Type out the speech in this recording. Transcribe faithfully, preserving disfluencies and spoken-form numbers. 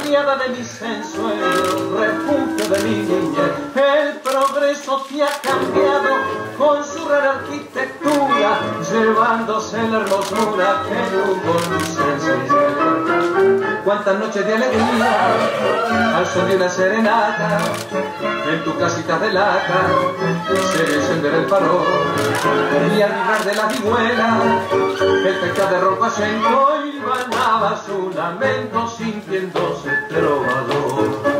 cambiada de mis ensueños, refugio de mi niñez. El progreso te ha cambiado con su rara arquitectura, llevándose la hermosura que tuvo tu sencillez. Cuántas noches de alegría al son de una serenata, en tu casita de lata se encender el farol, y al vibrar de la vihuela el pescado de ropa se encoilvanaba su lamento sintiéndose trovador.